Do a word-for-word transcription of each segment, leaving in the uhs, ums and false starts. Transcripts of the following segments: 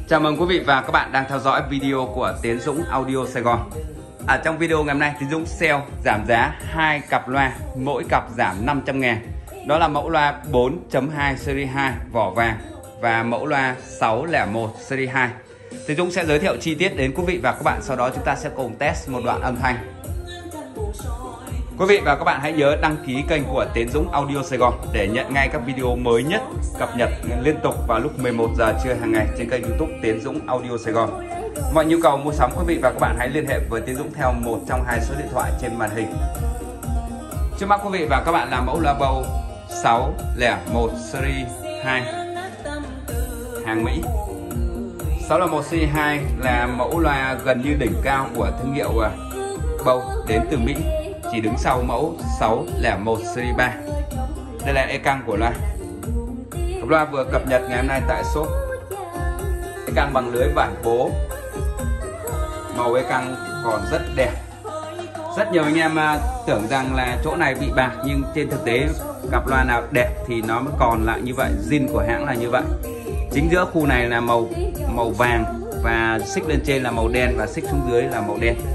Chào mừng quý vị và các bạn đang theo dõi video của Tiến Dũng Audio Sài Gòn. À, trong video ngày hôm nay Tiến Dũng sale giảm giá hai cặp loa, mỗi cặp giảm năm trăm ngàn. Đó là mẫu loa bốn chấm hai series hai vỏ vàng và mẫu loa sáu không một series hai. Tiến Dũng sẽ giới thiệu chi tiết đến quý vị và các bạn, sau đó chúng ta sẽ cùng test một đoạn âm thanh. Quý vị và các bạn hãy nhớ đăng ký kênh của Tiến Dũng Audio Sài Gòn để nhận ngay các video mới nhất cập nhật liên tục vào lúc mười một giờ trưa hàng ngày trên kênh YouTube Tiến Dũng Audio Sài Gòn. Mọi nhu cầu mua sắm quý vị và các bạn hãy liên hệ với Tiến Dũng theo một trong hai số điện thoại trên màn hình. Trước mắt quý vị và các bạn là mẫu loa Bose sáu không một series hai hàng Mỹ. sáu không một series hai là mẫu loa gần như đỉnh cao của thương hiệu Bose đến từ Mỹ, chỉ đứng sau mẫu sáu không một series ba. Đây là e căng của loa. Cặp loa vừa cập nhật ngày hôm nay tại shop. E căng bằng lưới vải bố, màu e căng còn rất đẹp. Rất nhiều anh em tưởng rằng là chỗ này bị bạc, nhưng trên thực tế cặp loa nào đẹp thì nó mới còn lại như vậy. Zin của hãng là như vậy. Chính giữa khu này là màu màu vàng và xích lên trên là màu đen và xích xuống dưới là màu đen.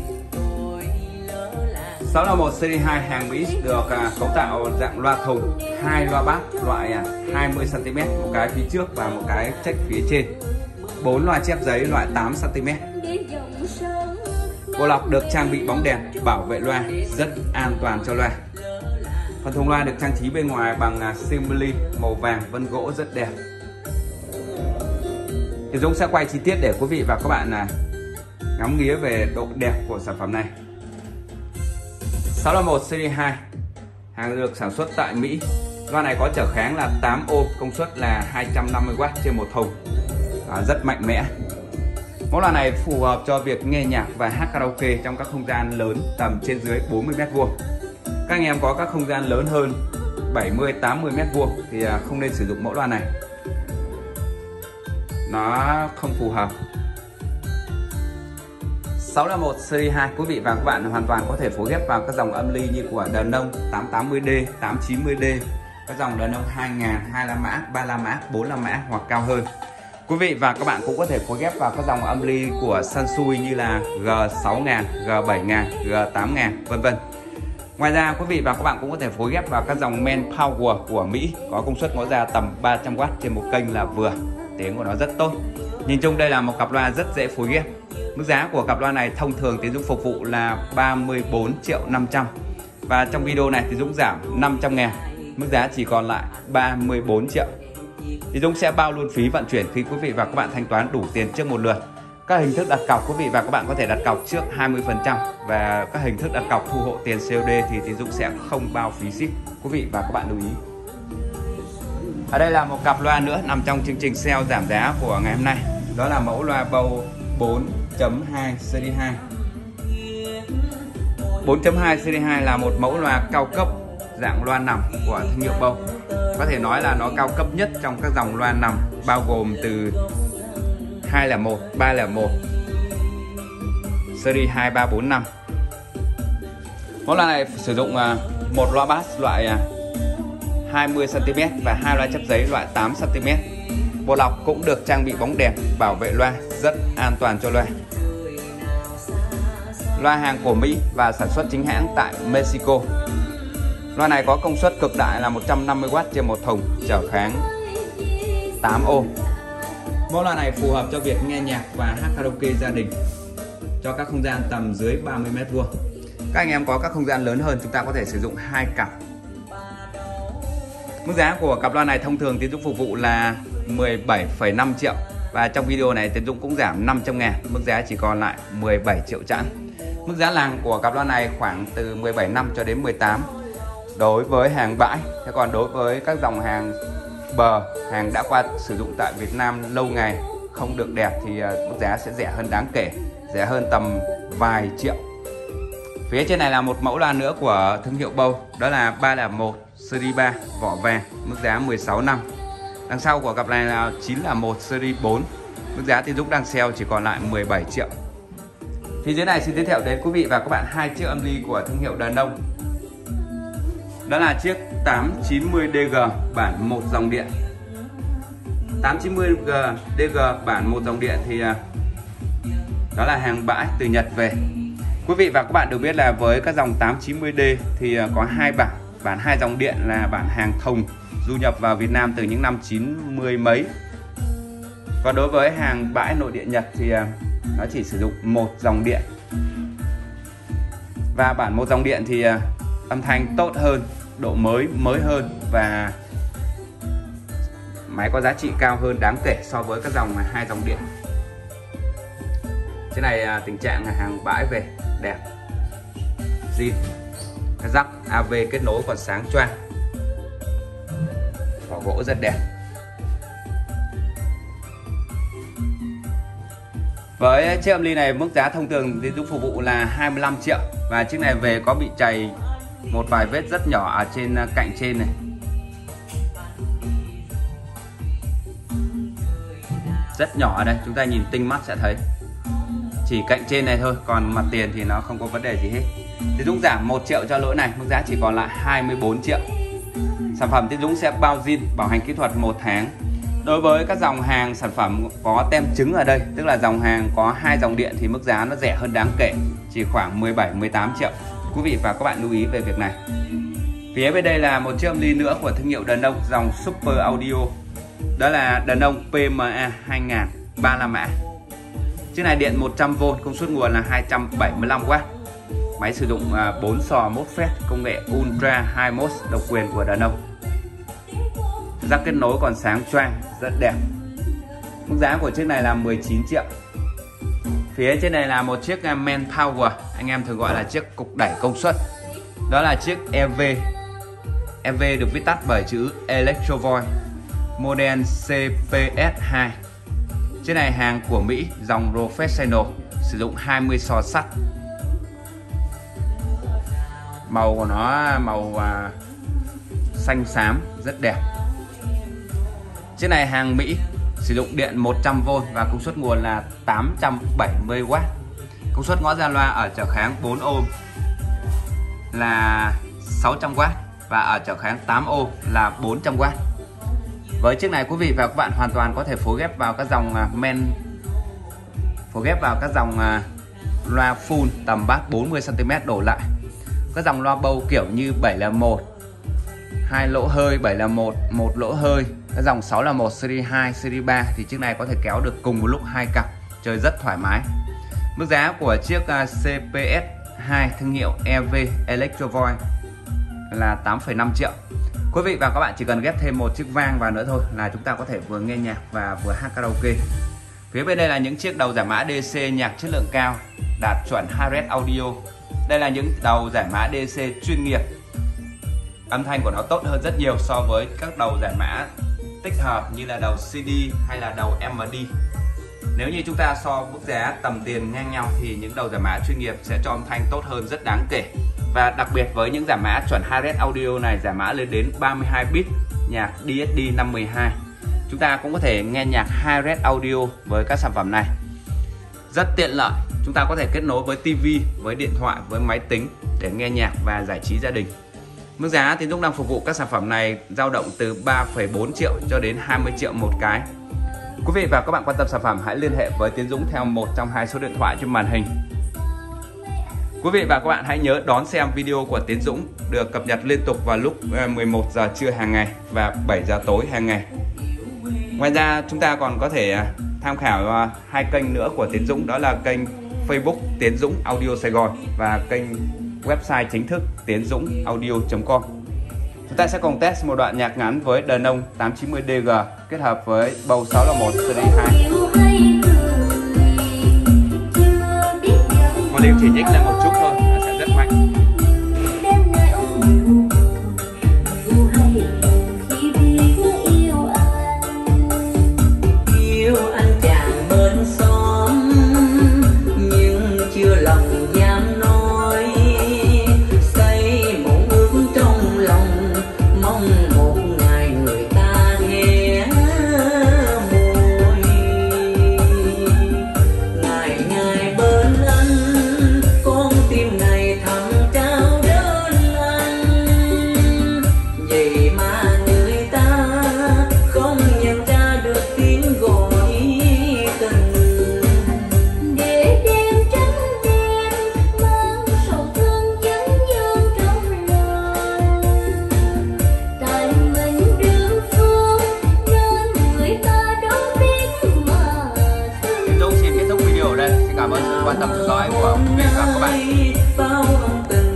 sáu không một series hai hàng Mỹ được uh, cấu tạo dạng loa thùng, hai loa bass loại uh, hai mươi xăng ti mét, một cái phía trước và một cái check phía trên. bốn loa chép giấy loại tám xăng ti mét. Bộ lọc được trang bị bóng đèn bảo vệ loa, rất an toàn cho loa. Phần thùng loa được trang trí bên ngoài bằng uh, simili màu vàng vân gỗ rất đẹp. Thì Dũng sẽ quay chi tiết để quý vị và các bạn uh, ngắm nghía về độ đẹp của sản phẩm này. sáu không một series hai hàng được sản xuất tại Mỹ. Loa này có trở kháng là tám ôm, công suất là hai trăm năm mươi oát trên một thùng, à, rất mạnh mẽ. Mẫu loa này phù hợp cho việc nghe nhạc và hát karaoke trong các không gian lớn tầm trên dưới bốn mươi mét vuông. Các anh em có các không gian lớn hơn bảy mươi tám mươi mét vuông thì không nên sử dụng mẫu loa này, nó không phù hợp. sáu không một series hai quý vị và các bạn hoàn toàn có thể phối ghép vào các dòng âm ly như của đàn ông tám tám mươi D, tám chín mươi D, các dòng đàn ông hai nghìn, hai la mã, ba la mã, bốn la mã hoặc cao hơn. Quý vị và các bạn cũng có thể phối ghép vào các dòng âm ly của Sansui như là G sáu nghìn, G bảy nghìn, G tám nghìn, vân vân. Ngoài ra quý vị và các bạn cũng có thể phối ghép vào các dòng Men Power của Mỹ, có công suất ngõ ra tầm ba trăm oát trên một kênh là vừa, tiếng của nó rất tốt. Nhìn chung đây là một cặp loa rất dễ phối ghép. Mức giá của cặp loa này thông thường Tiến Dũng phục vụ là ba mươi bốn triệu năm trăm, và trong video này Tiến Dũng giảm năm trăm ngàn, mức giá chỉ còn lại ba mươi bốn triệu. Tiến Dũng sẽ bao luôn phí vận chuyển khi quý vị và các bạn thanh toán đủ tiền trước một lượt. Các hình thức đặt cọc quý vị và các bạn có thể đặt cọc trước hai mươi phần trăm, và các hình thức đặt cọc thu hộ tiền xê ô đê thì Tiến Dũng sẽ không bao phí ship. Quý vị và các bạn lưu ý. Ở đây là một cặp loa nữa nằm trong chương trình sale giảm giá của ngày hôm nay. Đó là mẫu loa Bose bốn chấm hai series hai. bốn chấm hai series hai là một mẫu loa cao cấp dạng loa nằm của thương hiệu Bose. Có thể nói là nó cao cấp nhất trong các dòng loa nằm, bao gồm từ hai không một, ba không một, series hai, ba, bốn, năm. Mẫu loa này sử dụng một loa bass loại hai mươi xăng ti mét và hai loa chép giấy loại tám xăng ti mét. Bộ lọc cũng được trang bị bóng đèn bảo vệ loa, rất an toàn cho loa. Loa hàng của Mỹ và sản xuất chính hãng tại Mexico. Loa này có công suất cực đại là một trăm năm mươi oát trên một thùng, trở kháng tám ôm. Mẫu loa này phù hợp cho việc nghe nhạc và hát karaoke gia đình cho các không gian tầm dưới ba mươi mét vuông. Các anh em có các không gian lớn hơn chúng ta có thể sử dụng hai cặp. Mức giá của cặp loa này thông thường Tiến Dũng phục vụ là mười bảy phẩy năm triệu, và trong video này Tiến Dũng cũng giảm năm trăm ngàn, mức giá chỉ còn lại mười bảy triệu chẵn. Mức giá làng của cặp loa này khoảng từ mười bảy năm cho đến mười tám đối với hàng bãi. Thế còn đối với các dòng hàng bờ, hàng đã qua sử dụng tại Việt Nam lâu ngày không được đẹp thì mức giá sẽ rẻ hơn đáng kể, rẻ hơn tầm vài triệu. Phía trên này là một mẫu loa nữa của thương hiệu Bose, đó là ba không một series ba vỏ vàng, mức giá mười sáu năm. Đằng sau của cặp này là chín không một series bốn, mức giá Tiến Dũng đang sale chỉ còn lại mười bảy triệu. Phía dưới này xin giới thiệu đến quý vị và các bạn hai chiếc âm ly của thương hiệu đàn ông. Đó là chiếc tám chín mươi D G bản một dòng điện. tám chín mươi G đê giê bản một dòng điện thì đó là hàng bãi từ Nhật về. Quý vị và các bạn đều biết là với các dòng tám chín mươi D thì có hai bản. Bản hai dòng điện là bản hàng thùng du nhập vào Việt Nam từ những năm chín mươi mấy. Còn đối với hàng bãi nội địa Nhật thì nó chỉ sử dụng một dòng điện. Và bản một dòng điện thì âm thanh tốt hơn, độ mới mới hơn và máy có giá trị cao hơn đáng kể so với các dòng hai dòng điện. Cái này tình trạng là hàng bãi về đẹp, zin, cái rắc a vê kết nối còn sáng choang, vỏ gỗ rất đẹp. Với chiếc âm ly này mức giá thông thường Tiến Dũng phục vụ là hai mươi lăm triệu. Và chiếc này về có bị chày một vài vết rất nhỏ ở trên cạnh trên này. Rất nhỏ ở đây, chúng ta nhìn tinh mắt sẽ thấy. Chỉ cạnh trên này thôi, còn mặt tiền thì nó không có vấn đề gì hết. Tiến Dũng giảm một triệu cho lỗi này, mức giá chỉ còn lại hai mươi bốn triệu. Sản phẩm Tiến Dũng sẽ bao zin, bảo hành kỹ thuật một tháng. Đối với các dòng hàng sản phẩm có tem trứng ở đây, tức là dòng hàng có hai dòng điện thì mức giá nó rẻ hơn đáng kể, chỉ khoảng mười bảy mười tám triệu. Quý vị và các bạn lưu ý về việc này. Phía bên đây là một chiếc âm ly nữa của thương hiệu Denon dòng Super Audio. Đó là Denon pê em a hai nghìn ba mươi lăm mã. Chiếc này điện một trăm vôn, công suất nguồn là hai trăm bảy mươi lăm oát. Máy sử dụng bốn sò mốt phét, công nghệ Ultra High Mode độc quyền của Denon. Rắc kết nối còn sáng choang, rất đẹp. Mức giá của chiếc này là mười chín triệu. Phía trên này là một chiếc Manpower, anh em thường gọi là chiếc cục đẩy công suất. Đó là chiếc e vê. e vê được viết tắt bởi chữ Electrovolt, model xê pê ét hai. Chiếc này hàng của Mỹ, dòng Professional, sử dụng hai mươi sò sắt. Màu của nó màu à, xanh xám, rất đẹp. Chiếc này hàng Mỹ, sử dụng điện một trăm vôn và công suất nguồn là tám trăm bảy mươi oát. Công suất ngõ ra loa ở trở kháng bốn ôm là sáu trăm oát và ở trở kháng tám ôm là bốn trăm oát. Với chiếc này quý vị và các bạn hoàn toàn có thể phối ghép vào các dòng men, phối ghép vào các dòng loa full tầm bass bốn mươi xăng ti mét đổ lại. Các dòng loa bầu kiểu như bảy là một, hai lỗ hơi, bảy là một, một lỗ hơi, cái dòng sáu là một, series hai, series ba thì chiếc này có thể kéo được cùng một lúc hai cặp, chơi rất thoải mái. Mức giá của chiếc xê pê ét hai thương hiệu e vê Electrovolt là tám phẩy năm triệu. Quý vị và các bạn chỉ cần ghép thêm một chiếc vang vào nữa thôi là chúng ta có thể vừa nghe nhạc và vừa hát karaoke. Phía bên đây là những chiếc đầu giải mã đê xê nhạc chất lượng cao, đạt chuẩn Hi-Res Audio. Đây là những đầu giải mã đê xê chuyên nghiệp. Âm thanh của nó tốt hơn rất nhiều so với các đầu giải mã tích hợp như là đầu xê đê hay là đầu em đê. Nếu như chúng ta so mức giá tầm tiền ngang nhau thì những đầu giải mã chuyên nghiệp sẽ cho âm thanh tốt hơn rất đáng kể. Và đặc biệt với những giải mã chuẩn Hi-Res Audio này, giải mã lên đến ba mươi hai bit, nhạc đê ét đê năm mười hai. Chúng ta cũng có thể nghe nhạc Hi-Res Audio với các sản phẩm này. Rất tiện lợi, chúng ta có thể kết nối với tivi, với điện thoại, với máy tính để nghe nhạc và giải trí gia đình. Mức giá Tiến Dũng đang phục vụ các sản phẩm này dao động từ ba phẩy bốn triệu cho đến hai mươi triệu một cái. Quý vị và các bạn quan tâm sản phẩm hãy liên hệ với Tiến Dũng theo một trong hai số điện thoại trên màn hình. Quý vị và các bạn hãy nhớ đón xem video của Tiến Dũng được cập nhật liên tục vào lúc mười một giờ trưa hàng ngày và bảy giờ tối hàng ngày. Ngoài ra chúng ta còn có thể tham khảo hai kênh nữa của Tiến Dũng, đó là kênh Facebook Tiến Dũng Audio Sài Gòn và kênh website chính thức tiến dũng audio chấm com. Chúng ta sẽ cùng test một đoạn nhạc ngắn với Denon tám chín mươi đê giê kết hợp với bầu sáu là một series hai. Volume chỉ nhích lên một chút thôi, nó sẽ rất mạnh. Con tim này thắm ở đây. Xin cảm ơn sự quan tâm theo dõi của quý vị và các bạn.